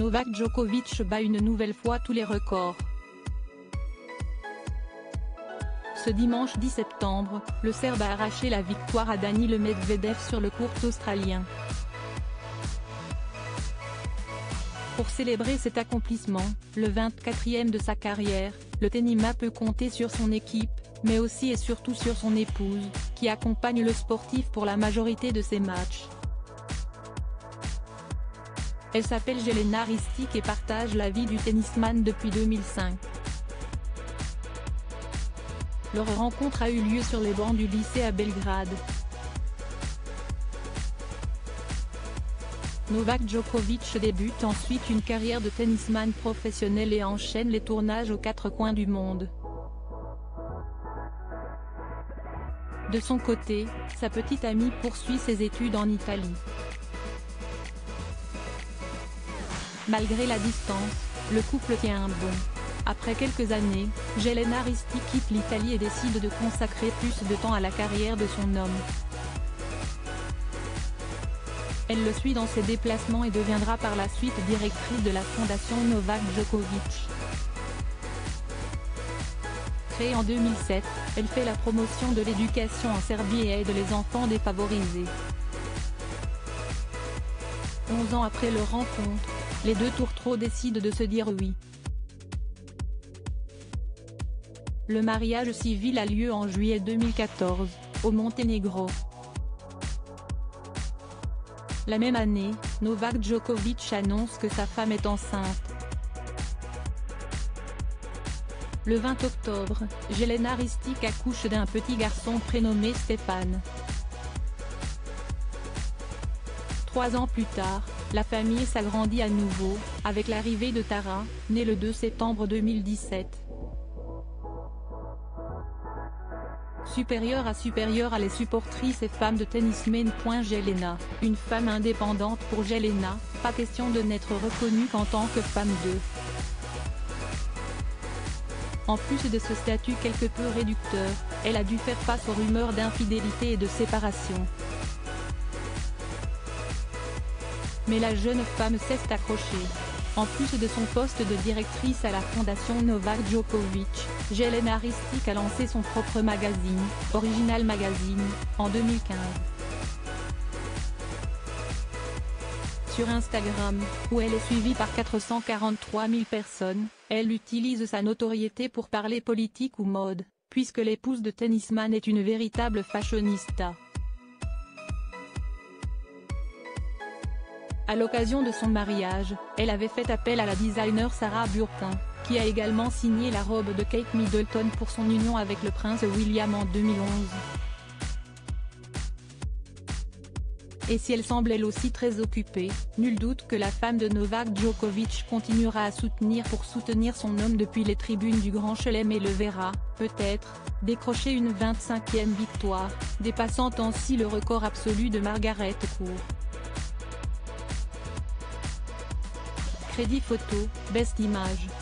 Novak Djokovic bat une nouvelle fois tous les records. Ce dimanche 10 septembre, le Serbe a arraché la victoire à Daniil Medvedev sur le court australien. Pour célébrer cet accomplissement, le 24e de sa carrière, le tennisman peut compter sur son équipe, mais aussi et surtout sur son épouse, qui accompagne le sportif pour la majorité de ses matchs. Elle s'appelle Jelena Ristic et partage la vie du tennisman depuis 2005. Leur rencontre a eu lieu sur les bancs du lycée à Belgrade. Novak Djokovic débute ensuite une carrière de tennisman professionnel et enchaîne les tournages aux quatre coins du monde. De son côté, sa petite amie poursuit ses études en Italie. Malgré la distance, le couple tient bon. Après quelques années, Jelena Ristic quitte l'Italie et décide de consacrer plus de temps à la carrière de son homme. Elle le suit dans ses déplacements et deviendra par la suite directrice de la fondation Novak Djokovic. Créée en 2007, elle fait la promotion de l'éducation en Serbie et aide les enfants défavorisés. 11 ans après leur rencontre, les deux tourtereaux décident de se dire oui. Le mariage civil a lieu en juillet 2014, au Monténégro. La même année, Novak Djokovic annonce que sa femme est enceinte. Le 20 octobre, Jelena Ristic accouche d'un petit garçon prénommé Stéphane. 3 ans plus tard, la famille s'agrandit à nouveau, avec l'arrivée de Tara, née le 2 septembre 2017. Supérieure à les supportrices et femmes de tennismen. Jelena, une femme indépendante. Pour Jelena, pas question de n'être reconnue qu'en tant que femme de. En plus de ce statut quelque peu réducteur, elle a dû faire face aux rumeurs d'infidélité et de séparation. Mais la jeune femme s'est accrochée. En plus de son poste de directrice à la fondation Novak Djokovic, Jelena Ristic a lancé son propre magazine, Original Magazine, en 2015. Sur Instagram, où elle est suivie par 443 000 personnes, elle utilise sa notoriété pour parler politique ou mode, puisque l'épouse de tennisman est une véritable fashionista. À l'occasion de son mariage, elle avait fait appel à la designer Sarah Burton, qui a également signé la robe de Kate Middleton pour son union avec le prince William en 2011. Et si elle semble elle aussi très occupée, nul doute que la femme de Novak Djokovic continuera à soutenir son homme depuis les tribunes du Grand Chelem et le verra, peut-être, décrocher une 25e victoire, dépassant ainsi le record absolu de Margaret Court. Crédit photo, Best Image.